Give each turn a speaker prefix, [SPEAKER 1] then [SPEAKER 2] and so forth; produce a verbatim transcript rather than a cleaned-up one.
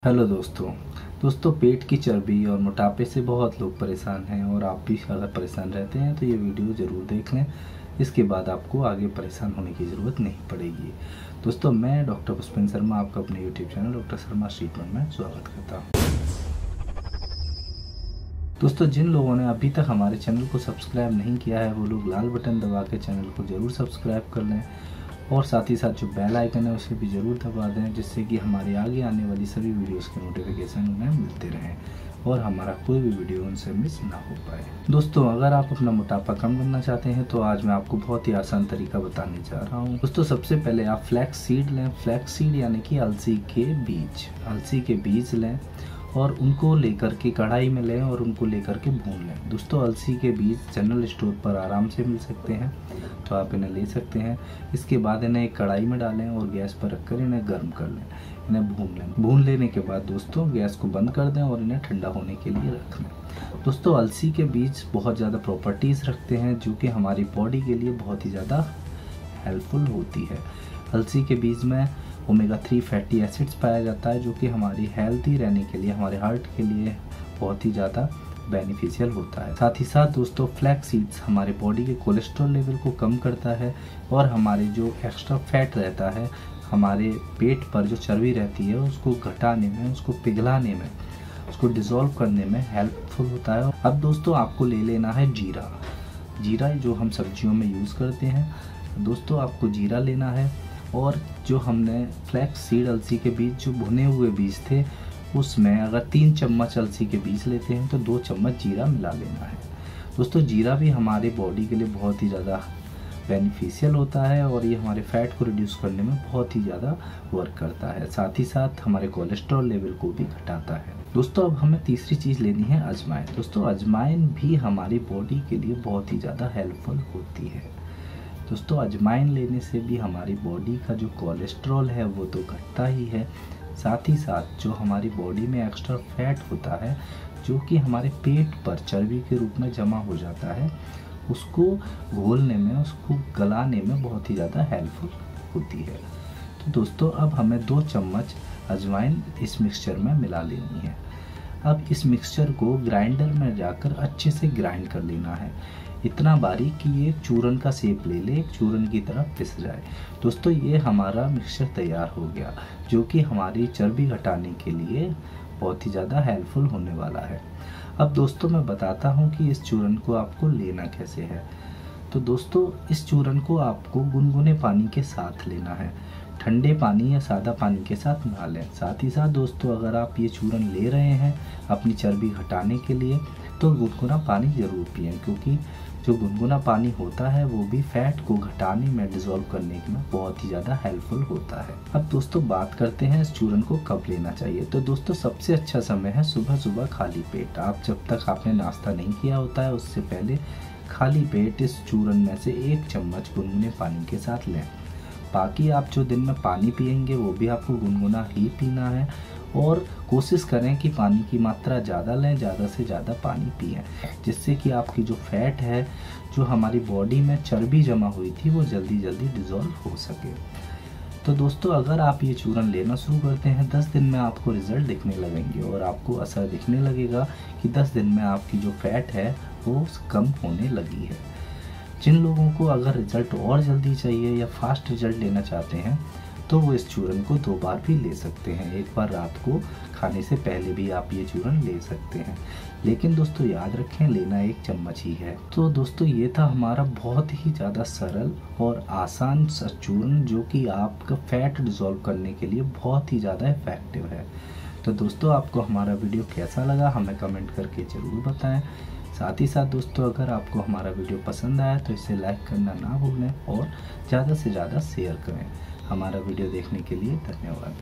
[SPEAKER 1] Hello दोस्तों दोस्तों पेट की चर्बी और मोटापे से बहुत लोग परेशान हैं और आप भी अगर परेशान रहते हैं तो ये वीडियो ज़रूर देख लें। इसके बाद आपको आगे परेशान होने की ज़रूरत नहीं पड़ेगी। दोस्तों मैं डॉक्टर पुष्पेंद्र शर्मा आपका अपने YouTube channel doctor Sharma treatment में स्वागत करता हूँ। दोस्तों जिन लोगों ने अभी तक हमारे चैनल को सब्सक्राइब नहीं किया है वो लोग लाल बटन दबा के चैनल को ज़रूर सब्सक्राइब कर लें और साथ ही साथ जो बेल आइकन है उसे भी ज़रूर दबा दें, जिससे कि हमारे आगे आने वाली सभी वीडियोस के नोटिफिकेशन उन्हें मिलते रहें और हमारा कोई भी वीडियो उनसे मिस ना हो पाए। दोस्तों अगर आप अपना मोटापा कम करना चाहते हैं तो आज मैं आपको बहुत ही आसान तरीका बताने जा रहा हूँ। दोस्तों सबसे पहले आप फ्लैक्स सीड लें। फ्लैक्स सीड यानी कि अलसी के बीज अलसी के बीज लें और उनको लेकर के कढ़ाई में लें और उनको लेकर के भून लें। दोस्तों अलसी के बीज जनरल स्टोर पर आराम से मिल सकते हैं तो आप इन्हें ले सकते हैं। इसके बाद इन्हें एक कढ़ाई में डालें और गैस पर रखकर इन्हें गर्म कर लें। इन्हें भून लें। भून लेने के बाद दोस्तों गैस को बंद कर दें और इन्हें ठंडा होने के लिए रख लें। दोस्तों अलसी के बीज बहुत ज़्यादा प्रॉपर्टीज़ रखते हैं जो कि हमारी बॉडी के लिए बहुत ही ज़्यादा हेल्पफुल होती है। अलसी के बीज में ओमेगा थ्री फैटी एसिड्स पाया जाता है जो कि हमारी हेल्थी रहने के लिए, हमारे हार्ट के लिए बहुत ही ज़्यादा बेनिफिशियल होता है। साथ ही साथ दोस्तों फ्लैक्स सीड्स हमारे बॉडी के कोलेस्ट्रॉल लेवल को कम करता है और हमारे जो एक्स्ट्रा फैट रहता है, हमारे पेट पर जो चर्बी रहती है उसको घटाने में, उसको पिघलाने में, उसको डिज़ोल्व करने में हेल्पफुल होता है। अब दोस्तों आपको ले लेना है जीरा। जीरा जो हम सब्जियों में यूज़ करते हैं, दोस्तों आपको जीरा लेना है और जो हमने फ्लैक्स सीड अलसी के बीज जो भुने हुए बीज थे उसमें अगर तीन चम्मच अलसी के बीज लेते हैं तो दो चम्मच जीरा मिला लेना है। दोस्तों जीरा भी हमारे बॉडी के लिए बहुत ही ज़्यादा बेनिफिशियल होता है और ये हमारे फैट को रिड्यूस करने में बहुत ही ज़्यादा वर्क करता है। साथ ही साथ हमारे कोलेस्ट्रॉल लेवल को भी घटाता है। दोस्तों अब हमें तीसरी चीज़ लेनी है अजवाइन। दोस्तों अजवाइन भी हमारी बॉडी के लिए बहुत ही ज़्यादा हेल्पफुल होती है। दोस्तों अजवाइन लेने से भी हमारी बॉडी का जो कोलेस्ट्रॉल है वो तो घटता ही है, साथ ही साथ जो हमारी बॉडी में एक्स्ट्रा फैट होता है जो कि हमारे पेट पर चर्बी के रूप में जमा हो जाता है, उसको घोलने में, उसको गलाने में बहुत ही ज़्यादा हेल्पफुल होती है। तो दोस्तों अब हमें दो चम्मच अजवाइन इस मिक्सचर में मिला लेनी है। अब इस मिक्सचर को ग्राइंडर में जाकर अच्छे से ग्राइंड कर लेना है, इतना बारीक कि ये चूरन का शेप ले ले, एक चूरन की तरह पिस जाए। दोस्तों ये हमारा मिक्सचर तैयार हो गया जो कि हमारी चर्बी घटाने के लिए बहुत ही ज़्यादा हेल्पफुल होने वाला है। अब दोस्तों मैं बताता हूँ कि इस चूरन को आपको लेना कैसे है। तो दोस्तों इस चूरन को आपको गुनगुने पानी के साथ लेना है, ठंडे पानी या सादा पानी के साथ ना लें। साथ ही साथ दोस्तों अगर आप ये चूरन ले रहे हैं अपनी चर्बी घटाने के लिए तो गुनगुना पानी ज़रूर पिएं, क्योंकि जो गुनगुना पानी होता है वो भी फैट को घटाने में, डिज़ोल्व करने में बहुत ही ज़्यादा हेल्पफुल होता है। अब दोस्तों बात करते हैं इस चूरन को कब लेना चाहिए। तो दोस्तों सबसे अच्छा समय है सुबह सुबह खाली पेट। आप जब तक आपने नाश्ता नहीं किया होता है उससे पहले खाली पेट इस चूरन में से एक चम्मच गुनगुने पानी के साथ लें। बाकी आप जो दिन में पानी पिएंगे वो भी आपको गुनगुना ही पीना है और कोशिश करें कि पानी की मात्रा ज़्यादा लें, ज़्यादा से ज़्यादा पानी पिएं, जिससे कि आपकी जो फैट है, जो हमारी बॉडी में चर्बी जमा हुई थी, वो जल्दी जल्दी डिज़ोल्व हो सके। तो दोस्तों अगर आप ये चूरन लेना शुरू करते हैं दस दिन में आपको रिज़ल्ट दिखने लगेंगे और आपको असर दिखने लगेगा कि दस दिन में आपकी जो फैट है वो कम होने लगी है। जिन लोगों को अगर रिज़ल्ट और जल्दी चाहिए या फास्ट रिज़ल्ट लेना चाहते हैं तो वो इस चूरन को दो बार भी ले सकते हैं। एक बार रात को खाने से पहले भी आप ये चूरन ले सकते हैं, लेकिन दोस्तों याद रखें लेना एक चम्मच ही है। तो दोस्तों ये था हमारा बहुत ही ज़्यादा सरल और आसान सा चूरन जो कि आपका फैट डिज़ोल्व करने के लिए बहुत ही ज़्यादा इफेक्टिव है। तो दोस्तों आपको हमारा वीडियो कैसा लगा हमें कमेंट करके ज़रूर बताएं। साथ ही साथ दोस्तों अगर आपको हमारा वीडियो पसंद आया तो इसे लाइक करना ना भूलें और ज़्यादा से ज़्यादा शेयर करें। हमारा वीडियो देखने के लिए धन्यवाद।